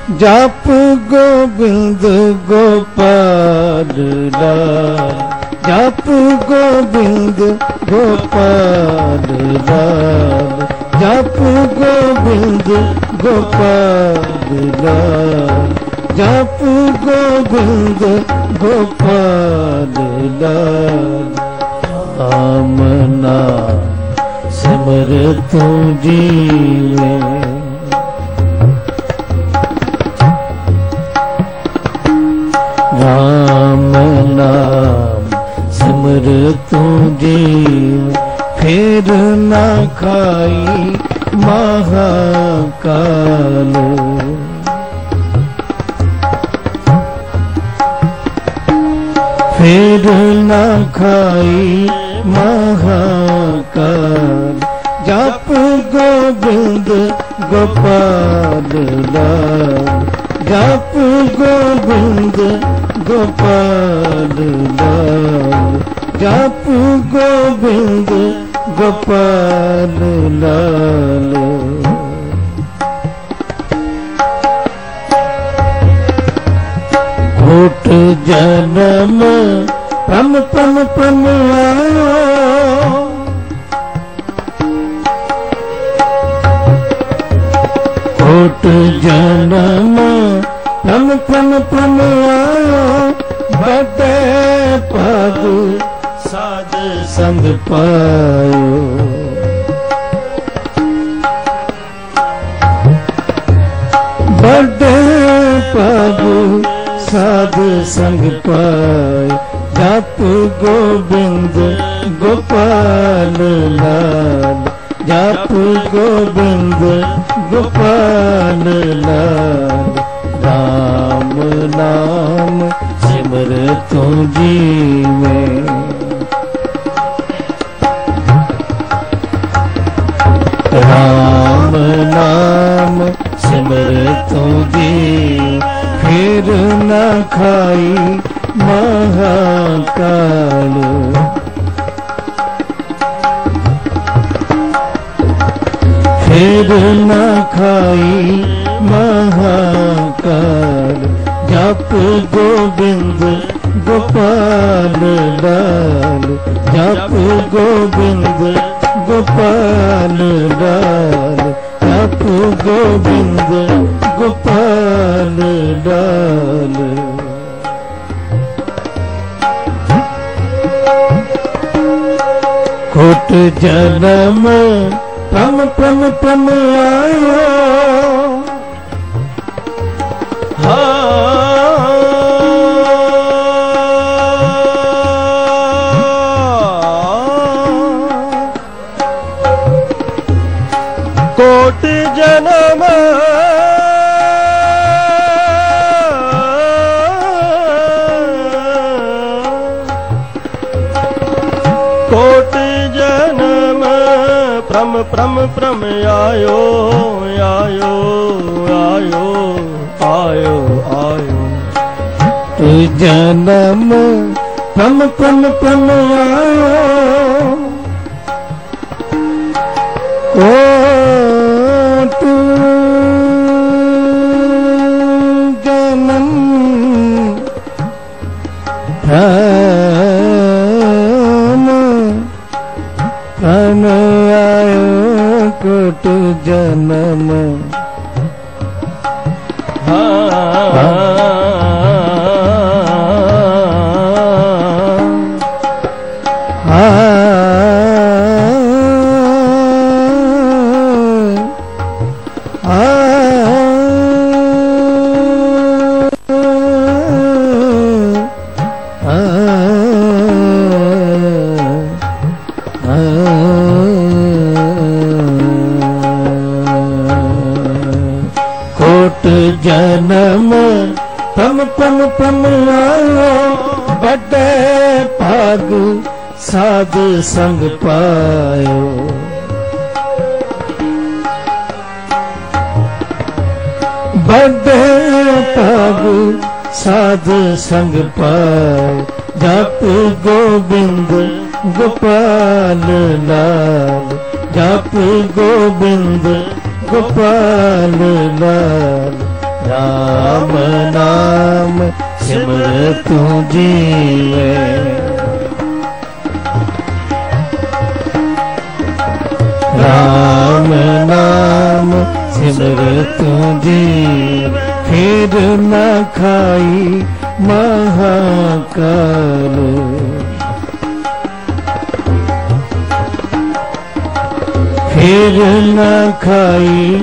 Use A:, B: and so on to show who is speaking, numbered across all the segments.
A: जप गोविंद गोपाल लाल, जप गोविंद गोपाल लाल, जप गोविंद गोपाल लाल, जप गोविंद गोपाल लाल। राम नाम सिमर तू जीवे, राम नाम सिमर तू जीव, फिर न खाई महाकाल। फिर न खाई महाकाल, जप गोविंद गोपाल लाल, जप गोविंद गोपाल लाल, जप गोविंद गोपाल लाल। कोट जन्म प्रम प्रम प्रम आयो, कोट जन्म प्रम प्रम प्रम आयो, बड़े पग साध संग पायो। बड़े पग साध संग पाय, जप गोविंद गोपाल लाल, जप गोविंद गोपाल लाल। राम नाम सिमर तू जीवे, राम नाम सिमर तू जीव, फिर न खाई महाकाल। फिर न खाई महाकाल, जप गोविंद गोपाल लाल, जप गोविंद गोपाल लाल, जप गोविंद गोपाल लाल। कोट जन्म प्रम प्रम प्रम आयो,
B: कोट जन्म कोट जन्म प्रम प्रम प्रम आयो आयो आयो आयो आयो।
A: तू जन्म प्रम प्रम प्रम आयो, कोट जन्म प्रम प्रम आयो, कोट जन्म जन्म पम पम पम आयो, बड़े भाग साध संग पायो। बड़े भाग साध संग पायो, जप गोविंद गोपाल लाल, जप गोविंद गोपाल लाल, राम नाम सिमर तू जीवे। राम नाम सिमर तू जीवे। फिर न खाई महाकाल। फिर न खाई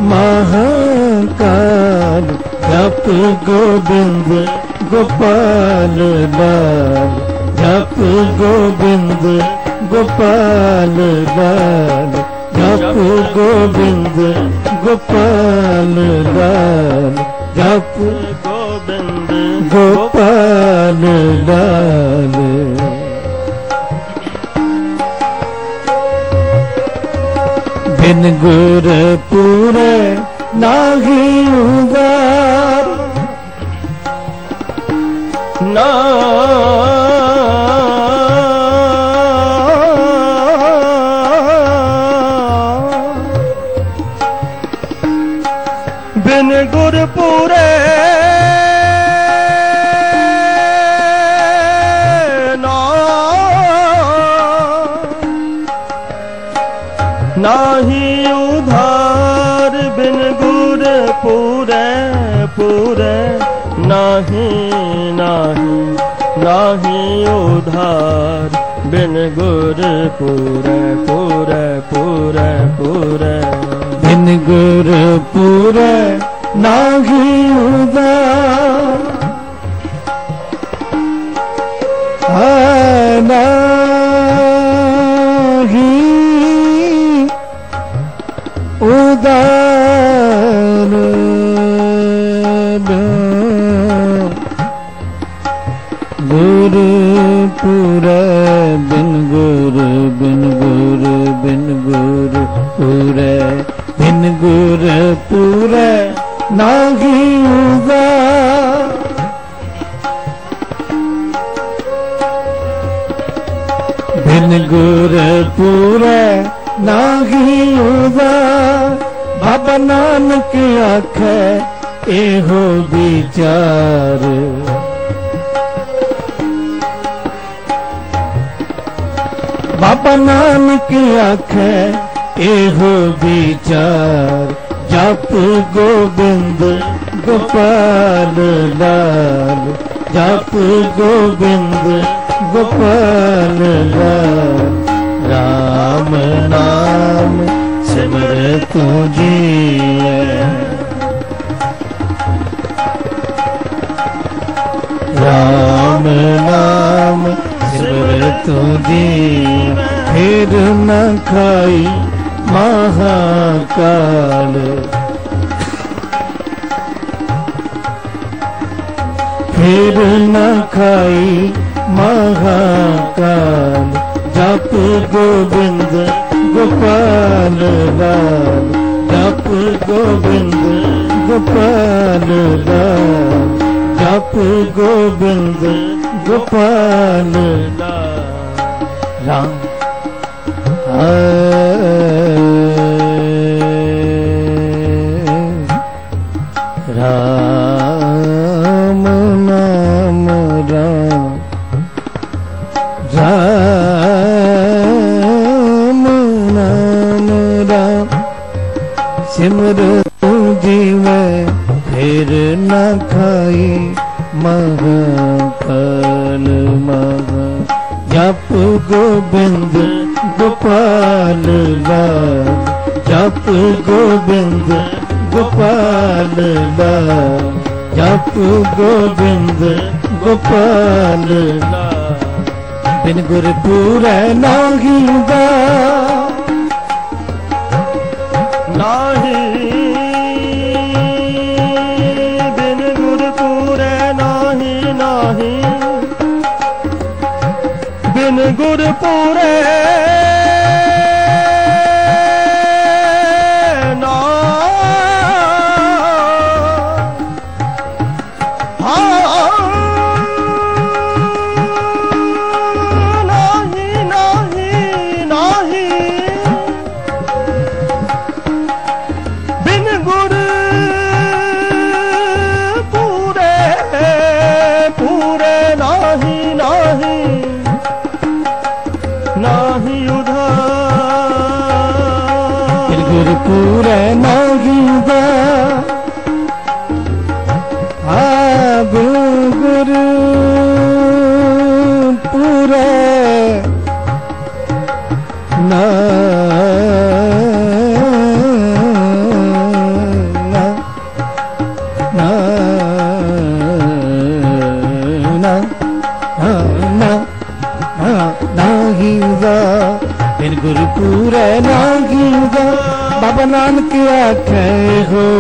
A: महाकाल। जप गोविंद गोपाल लाल। जप गोविंद गोपाल लाल। जप गोविंद गोपाल लाल। जप
B: गोविंद
A: गोपाल लाल। बिन गुर पूरे नाहि उगार।
B: ना बिन गुर पूरे नाही उधार। बिन गुर पूरे पूरे नाही नाही नाही उधार। बिन गुर पूरे पूरे पूरे पूरे।
A: बिन गुर पूरे नाहि उधार। नाहि उदार। गुरु पूरे बिन गुरु बिन गुरु बिन गुरु पूरे। बिन गुरु पूरे नाहि उदार। बिन गुरु पूरे नाहि उदार। बाबा नानक आखे एहो विचार। बाबा नानक आखे एहो विचार। जप गोविंद गोपाल लाल। जप गोविंद गोपाल लाल। राम नाम सिमर तू जीवे। राम नाम सिमर तू जीवे। फिर न खाई महाकाल। फिर न खाई महाकाल। जप गोविंद गोपाल लाल। जप गोविंद गोपाल लाल। जप गोविंद गोपाल लाल। राम राम नाम राम। राम नाम राम सिमर तू जीवे। फिर न खाई महाकाल महा। जप गोविंद गोपाल लाल। जप गोविंद गोपाल लाल। जप गोविंद गोपाल लाल। बिन गुर पूरे नाहि उदार।
B: नाही बिन गुर पूरे नाही नाही। बिन गुर पूरे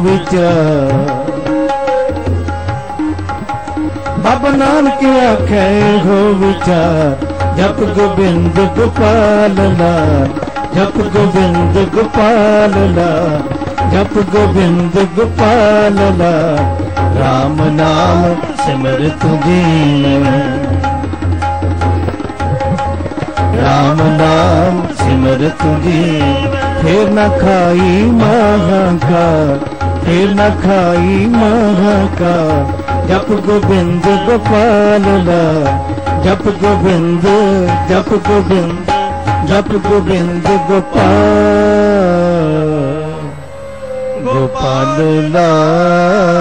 A: विचार। बाबा नानक आखे हो विचार, जप गोबिंद गोपाल लाल, जप गोबिंद गोपाल लाल, जप गोबिंद गोपाल लाल। राम नाम सिमरत दीन, राम नाम सिमरत दीन। फिर न खाई महाकाल, फिर न खाई महाकाल। जप गोबिंद गोपाल लाल, जप गोबिंद, जप गोबिंद, जप गोबिंद गोपाल, गोपाल लाल।